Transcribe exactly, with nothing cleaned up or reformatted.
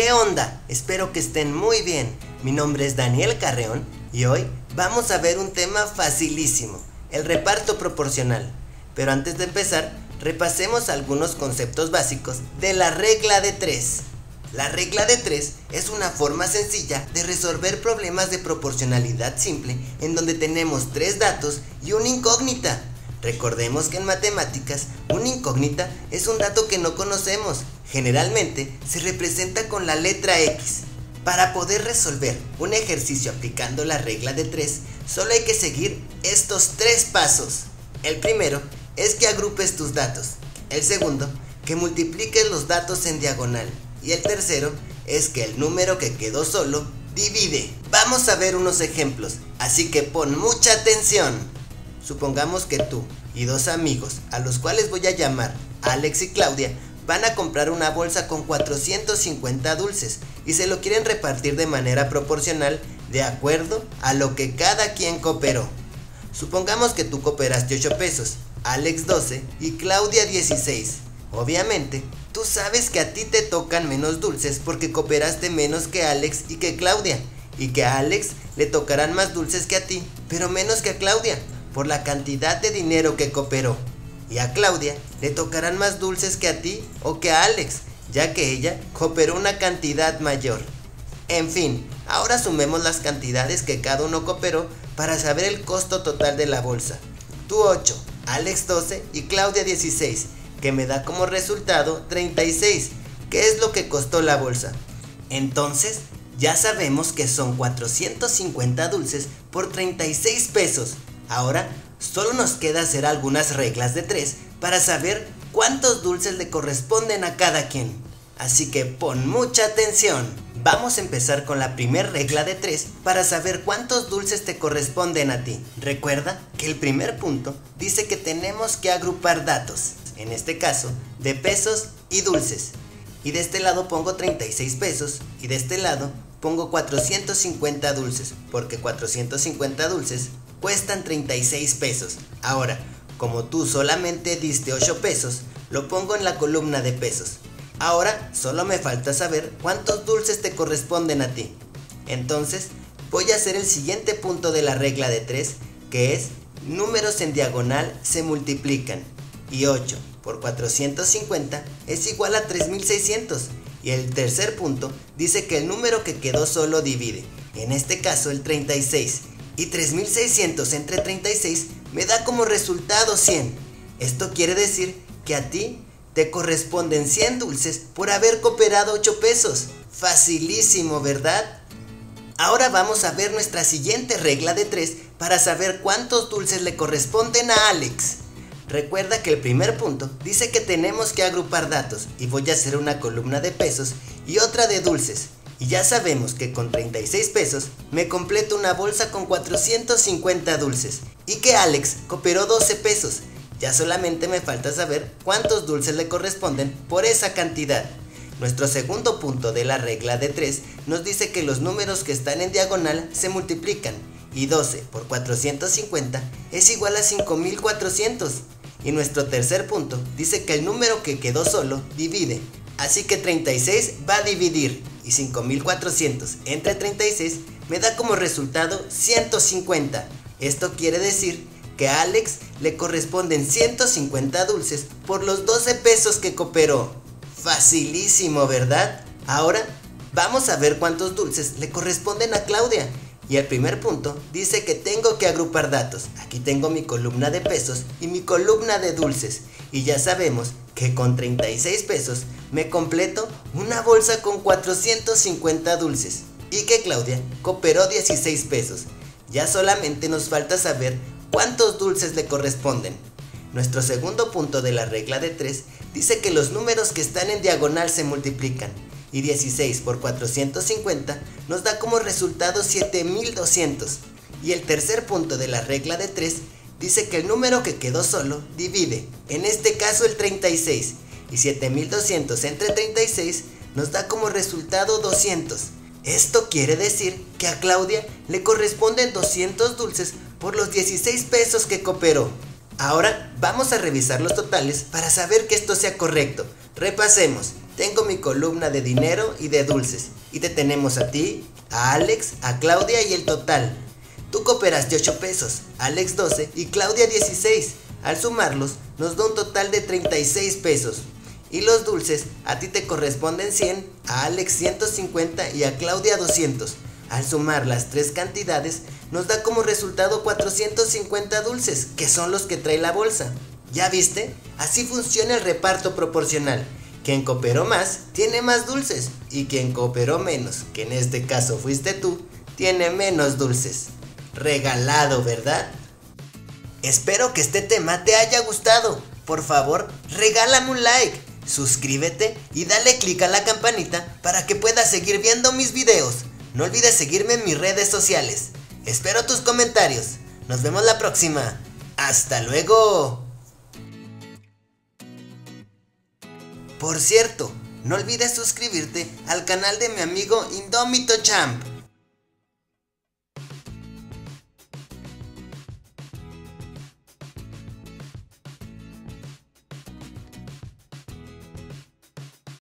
¿Qué onda? Espero que estén muy bien. Mi nombre es Daniel Carreón y hoy vamos a ver un tema facilísimo, el reparto proporcional. Pero antes de empezar, repasemos algunos conceptos básicos de la regla de tres. La regla de tres es una forma sencilla de resolver problemas de proporcionalidad simple en donde tenemos tres datos y una incógnita. Recordemos que en matemáticas, una incógnita es un dato que no conocemos. Generalmente se representa con la letra X. Para poder resolver un ejercicio aplicando la regla de tres, solo hay que seguir estos tres pasos. El primero es que agrupes tus datos. El segundo, que multipliques los datos en diagonal. Y el tercero es que el número que quedó solo divide. Vamos a ver unos ejemplos, así que pon mucha atención. Supongamos que tú y dos amigos, a los cuales voy a llamar Alex y Claudia, van a comprar una bolsa con cuatrocientos cincuenta dulces y se lo quieren repartir de manera proporcional de acuerdo a lo que cada quien cooperó. Supongamos que tú cooperaste ocho pesos, Alex doce y Claudia dieciséis. Obviamente, tú sabes que a ti te tocan menos dulces porque cooperaste menos que Alex y que Claudia, y que a Alex le tocarán más dulces que a ti, pero menos que a Claudia, por la cantidad de dinero que cooperó. Y a Claudia le tocarán más dulces que a ti o que a Alex, ya que ella cooperó una cantidad mayor. En fin, ahora sumemos las cantidades que cada uno cooperó para saber el costo total de la bolsa. Tú ocho, Alex doce y Claudia dieciséis, que me da como resultado treinta y seis, que es lo que costó la bolsa. Entonces, ya sabemos que son cuatrocientos cincuenta dulces por treinta y seis pesos. Ahora, solo nos queda hacer algunas reglas de tres para saber cuántos dulces le corresponden a cada quien. Así que pon mucha atención. Vamos a empezar con la primera regla de tres para saber cuántos dulces te corresponden a ti. Recuerda que el primer punto dice que tenemos que agrupar datos, en este caso, de pesos y dulces. Y de este lado pongo treinta y seis pesos y de este lado pongo cuatrocientos cincuenta dulces, porque cuatrocientos cincuenta dulces cuestan treinta y seis pesos. Ahora, como tú solamente diste ocho pesos, lo pongo en la columna de pesos. Ahora, solo me falta saber cuántos dulces te corresponden a ti. Entonces, voy a hacer el siguiente punto de la regla de tres, que es números en diagonal se multiplican. Y ocho por cuatrocientos cincuenta es igual a tres mil seiscientos. Y el tercer punto dice que el número que quedó solo divide, en este caso el treinta y seis. Y tres mil seiscientos entre treinta y seis me da como resultado cien. Esto quiere decir que a ti te corresponden cien dulces por haber cooperado ocho pesos. Facilísimo, ¿verdad? Ahora vamos a ver nuestra siguiente regla de tres para saber cuántos dulces le corresponden a Alex. Recuerda que el primer punto dice que tenemos que agrupar datos y voy a hacer una columna de pesos y otra de dulces. Y ya sabemos que con treinta y seis pesos me completo una bolsa con cuatrocientos cincuenta dulces y que Alex cooperó doce pesos. Ya solamente me falta saber cuántos dulces le corresponden por esa cantidad. Nuestro segundo punto de la regla de tres nos dice que los números que están en diagonal se multiplican y doce por cuatrocientos cincuenta es igual a cinco mil cuatrocientos. Y nuestro tercer punto dice que el número que quedó solo divide. Así que treinta y seis va a dividir y cinco mil cuatrocientos entre treinta y seis me da como resultado ciento cincuenta. Esto quiere decir que a Alex le corresponden ciento cincuenta dulces por los doce pesos que cooperó. Facilísimo, ¿verdad? Ahora vamos a ver cuántos dulces le corresponden a Claudia. Y el primer punto dice que tengo que agrupar datos. Aquí tengo mi columna de pesos y mi columna de dulces. Y ya sabemos que con treinta y seis pesos me completo una bolsa con cuatrocientos cincuenta dulces. Y que Claudia cooperó dieciséis pesos. Ya solamente nos falta saber cuántos dulces le corresponden. Nuestro segundo punto de la regla de tres dice que los números que están en diagonal se multiplican. Y dieciséis por cuatrocientos cincuenta nos da como resultado siete mil doscientos. Y el tercer punto de la regla de tres dice que el número que quedó solo divide, en este caso el treinta y seis. Y siete mil doscientos entre treinta y seis nos da como resultado doscientos. Esto quiere decir que a Claudia le corresponden doscientos dulces por los dieciséis pesos que cooperó. Ahora vamos a revisar los totales para saber que esto sea correcto. Repasemos. tengo mi columna de dinero y de dulces. Y te tenemos a ti, a Alex, a Claudia y el total. Tú cooperaste ocho pesos, Alex doce y Claudia dieciséis. Al sumarlos nos da un total de treinta y seis pesos. Y los dulces, a ti te corresponden cien, a Alex ciento cincuenta y a Claudia doscientos. Al sumar las tres cantidades, nos da como resultado cuatrocientos cincuenta dulces, que son los que trae la bolsa. ¿Ya viste? Así funciona el reparto proporcional. Quien cooperó más, tiene más dulces, y quien cooperó menos, que en este caso fuiste tú, tiene menos dulces. Regalado, ¿verdad? Espero que este tema te haya gustado. Por favor, regálame un like, suscríbete y dale click a la campanita para que puedas seguir viendo mis videos. No olvides seguirme en mis redes sociales. Espero tus comentarios. Nos vemos la próxima. ¡Hasta luego! Por cierto, no olvides suscribirte al canal de mi amigo Indómito Champ.